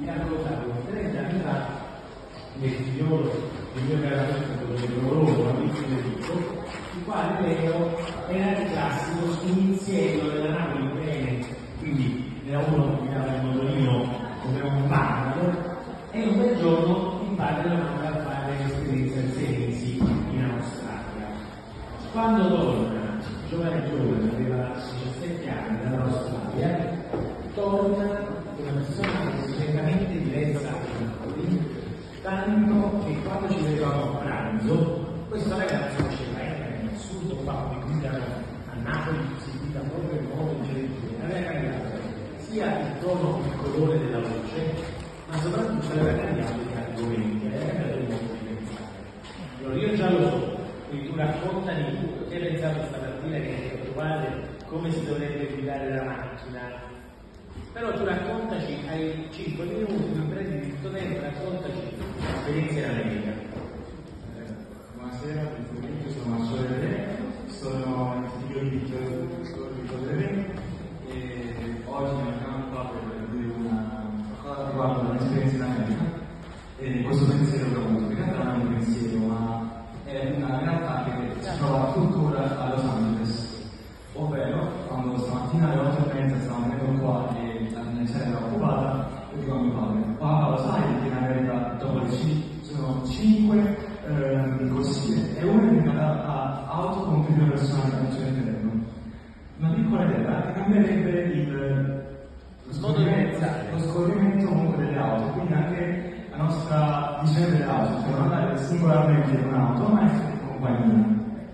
mi ha raccontato 30 anni fa il figliolo del mio caro amico, amici del Vico, il quale Leo era il classico iniziello della Napoli bene, quindi era uno che guidava il motorino come un vandalo, e un bel giorno il padre lo manda a fare l'esperienza di 6 mesi in Australia. Quando torna, giovane, aveva 17 anni dall'Australia, torna una persona completamente diversa da Napoli, tanto che quando ci vedevamo a pranzo, questo ragazzo diceva: è assurdo qua, mi guidano a Napoli, si guida proprio in modo intelligente. Aveva cambiato sia il tono, il colore della voce, ma soprattutto aveva cambiato gli argomenti, aveva cambiato il modo di pensare. Allora io già lo so, quindi tu raccontami tutto, ti hai pensato stamattina che tuo padre come si dovrebbe guidare la macchina, però tu raccontaci, hai 5 minuti, non prendi tutto tempo, raccontaci l'esperienza in America. Buonasera, sono Marcello Re, sono il figlio di Vittorio Re e oggi mi chiamo qua per dire una cosa riguardo l'esperienza in America e questo pensiero che ho avuto. In realtà non è un pensiero, ma è una realtà che si trova tuttora a Los Angeles, ovvero quando stamattina alle 8:30 stavamo venendo qua e la sede era occupata, io dico a mio padre: papà, lo sai che in America dopo le 5 sono 5 corsie e una di cada auto con più di una persona che non c'è all'interno. Una piccola idea che cambierebbe lo scorrimento comunque delle auto, quindi anche la nostra visione delle auto, cioè non andare singolarmente in un'auto, ma essere in compagnia.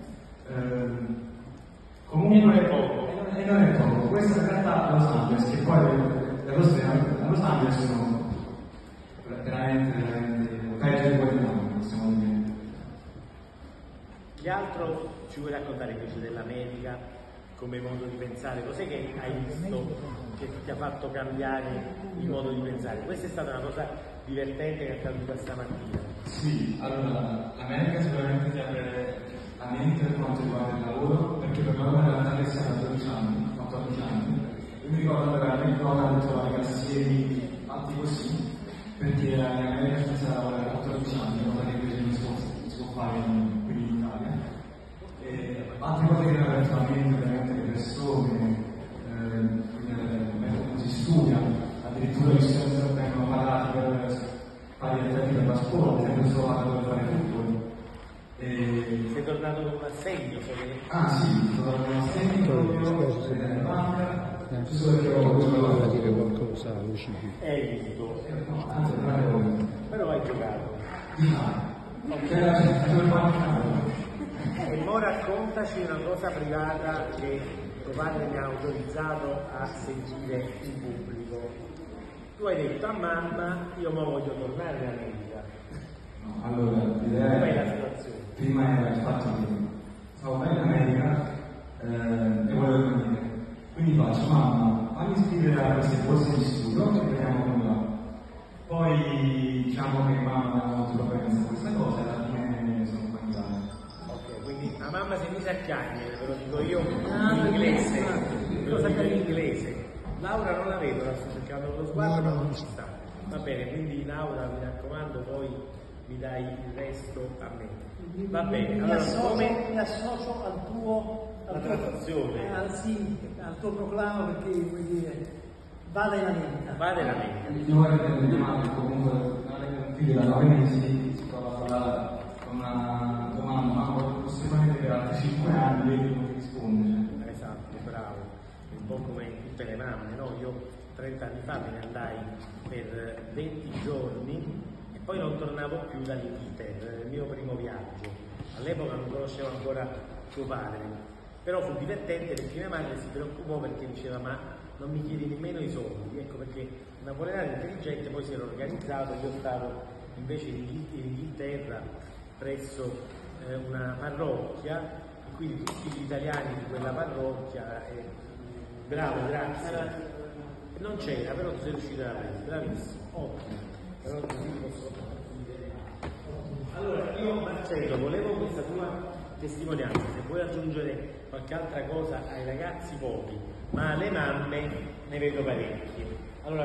Comunque non è poco. E non è poco. Questa è in realtà Los Angeles, che poi le cose a Los Angeles sono veramente peggio di quelle di noi, possiamo dire. Che altro ci vuoi raccontare invece dell'America come modo di pensare? Cos'è che hai visto che ti ha fatto cambiare il modo di pensare? Questa è stata una cosa divertente che è accaduta stamattina. Sì, allora l'America sicuramente ti apre la mente per quanto riguarda il lavoro, perché per noi in realtà che siamo a 12 anni, 14 anni. Io mi ricordo veramente quando hanno trovato i cassieri fatti così, perché in America si inizia a lavorare a 14 anni, cosa che invece non si può fare qui in Italia. E altre cose che hanno aperto la mente veramente le persone, come si studia, addirittura gli studenti vengono pagati per fare gli effetti per la scuola, sempre solo pagato per fare tutto. Sei tornato con un assegno? Ah sì, sono tornato con un assegno, in banca. Vuole dire qualcosa, Luci? Hai visto? Anzi, però hai giocato. E ora raccontaci una cosa privata che tuo padre mi ha autorizzato a sentire in pubblico. Tu hai detto a mamma: io mo voglio tornare in America. No, allora, l'idea Com'è la è situazione? prima era il fatto che stavo bene in America e volevo venire. Quindi faccio: mamma, fammi iscrivere a queste borse di studio e vediamo come va. Poi diciamo che mamma non ha molto problemi su questa cosa e alla fine sono cambiato. Ok, quindi la mamma si è mise a chiacchiere, ve lo dico io in inglese, ve lo dico in inglese. Laura non la vedo, la sto cercando con lo sguardo, ma non ci sta. Va bene, quindi Laura, mi raccomando, poi mi dai il resto a me. Va bene, allora mi associo al tuo trattazione, al tuo proclamo, perché vuol dire vada in America. Vada in America. Io vorrei che mia madre comunque non è un figlio da 9 mesi, si trova a parlare con una domanda: ma possibilmente per altri 5 anni lei non risponde. Esatto, bravo. Un po' come tutte le mamme, no? Io 30 anni fa me ne andai per 20 giorni e poi non tornavo più dall'Inghilterra, il mio primo viaggio. All'epoca non conoscevo ancora suo padre, però fu divertente perché mia madre si preoccupò perché diceva: ma non mi chiedi nemmeno i soldi. Ecco perché un napoletano intelligente poi si era organizzato. Io stavo invece in Inghilterra presso una parrocchia e quindi tutti gli italiani di quella parrocchia bravo, grazie. Non c'era, però tu sei riuscito a prendere, bravissimo, ottimo. Però così posso dire. Allora, io Marcello, volevo questa tua testimonianza, se vuoi aggiungere qualche altra cosa ai ragazzi pochi, ma alle mamme ne vedo parecchie. Allora,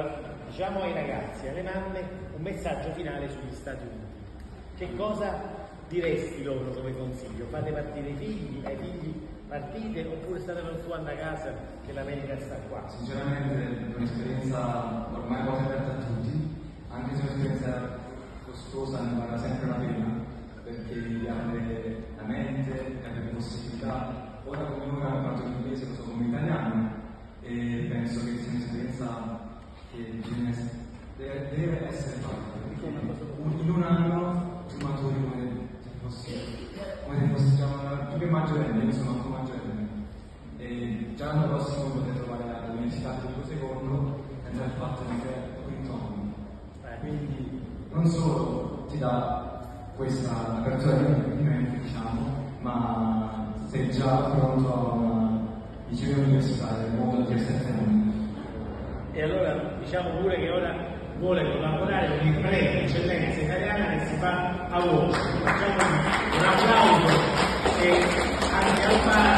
diciamo ai ragazzi e alle mamme un messaggio finale sugli Stati Uniti. Che cosa diresti loro come consiglio? Fate partire i figli, ai figli partite oppure state pensando a casa che l'America sta qua? Sinceramente è un'esperienza ormai quasi aperta a tutti, anche se è un'esperienza costosa ne vale sempre la pena, perché apre la mente, apre possibilità. Ora come noi abbiamo fatto l'inglese, lo so come italiano, e penso che sia un'esperienza che deve essere fatta, perché in un anno tu maturi come se fossi già più che maggiorenne, io sono anche maggiorenne, e già l'anno prossimo potete trovare all'università del tuo secondo senza il fatto di che è quinto anno. Quindi non solo ti dà questa apertura di mente, diciamo, ma sei già pronto a una liceo universitaria nel mondo di 17 anni. E allora diciamo pure che ora vuole collaborare con il premio eccellenza italiana che si fa a Wall Street. Facciamo un applauso anche al padre